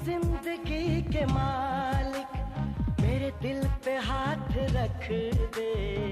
जिंदगी के मालिक मेरे दिल पे हाथ रख दे।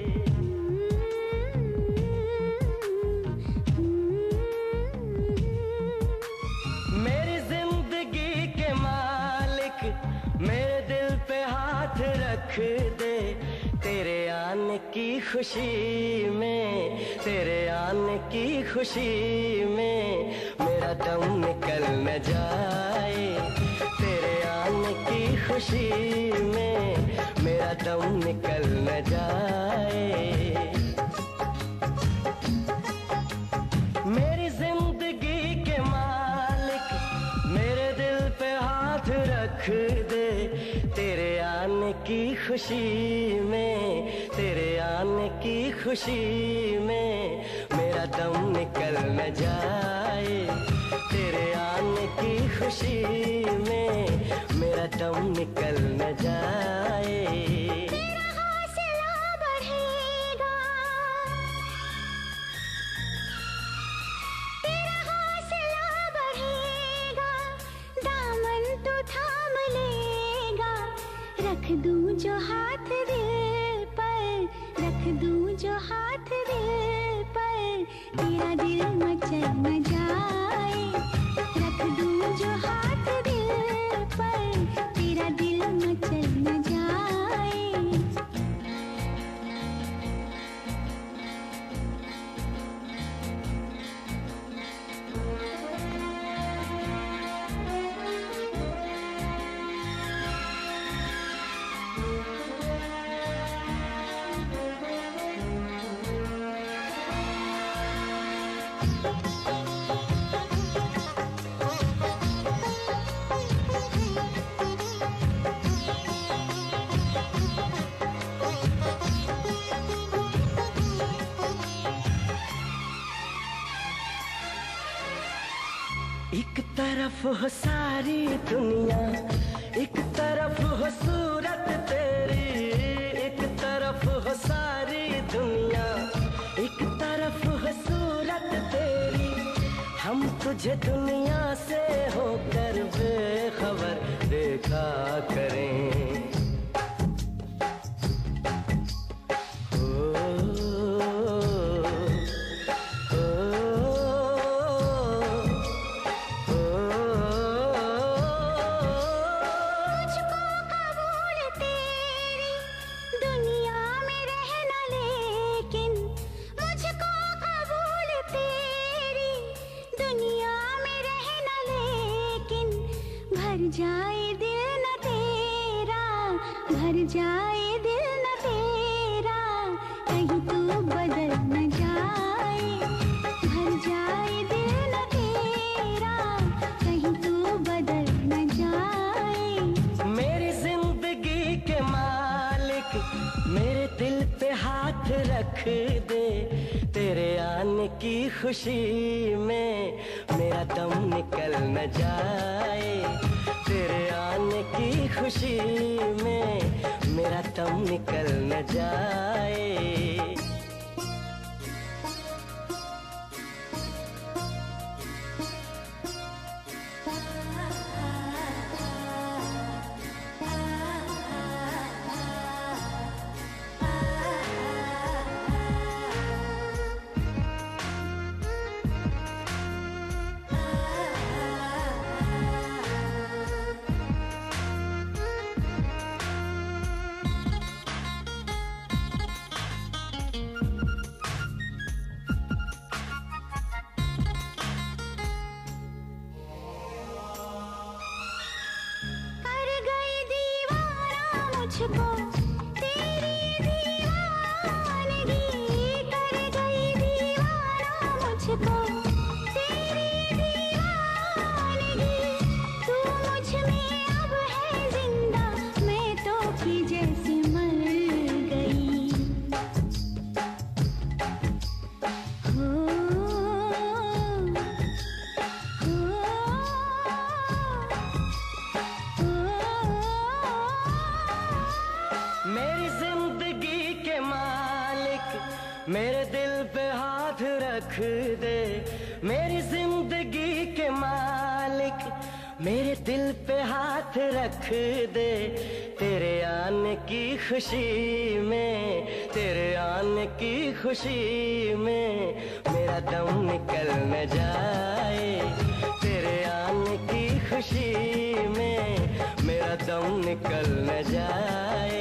मेरी जिंदगी के मालिक मेरे दिल पे हाथ रख दे। तेरे आने की खुशी में, तेरे आने की खुशी में मेरा दम निकल न जाए। तेरे आने की खुशी में मेरा दम निकल न जाए। मेरी जिंदगी के मालिक मेरे दिल पे हाथ रख दे। तेरे आने की खुशी में, तेरे आने की खुशी में मेरा दम निकल न जाए। तेरे आने की खुशी में मेरा दम निकल न जाए। तेरा हौसला बढ़ेगा, तेरा हौसला बढ़ेगा, दामन तो थाम लेगा। रख दूं जो हाथ दिल पर, रख दूं जो हाथ दिल पर, तेरा दिल मचल न जाए। रख दूं जो हाथ दिल पर, तेरा दिल मचल न जाए। एक तरफ हो सारी दुनिया, एक तरफ हो सूरत तेरी। एक तरफ हो सारी दुनिया, एक तरफ हो सूरत तेरी। हम तुझे दुनिया से होकर बेखबर देखा करें। भर जाए दिल न तेरा, भर जाए दिल न तेरा, कहीं तू बदल न जाए। भर जाए दिल न तेरा, कहीं तू बदल न जाए। मेरी जिंदगी के मालिक मेरे दिल पे हाथ रख दे। तेरे आने की खुशी में मेरा दम निकल न जाए। तेरे आने की खुशी में मेरा दम निकल न जाए। मुझको तेरी दीवानगी कर गई दीवाना। मुझको तेरी दीवानगी, तू मुझ में अब है जिंदा, मैं तो की जैसी मर गई। हो मेरी जिंदगी के मालिक मेरे दिल पे हाथ रख दे। मेरी जिंदगी के मालिक मेरे दिल पे हाथ रख दे तेरे आने की खुशी में, तेरे आने की खुशी में मेरा दम निकल न जाए, तेरे आने की खुशी में मेरा दम निकल न जाए।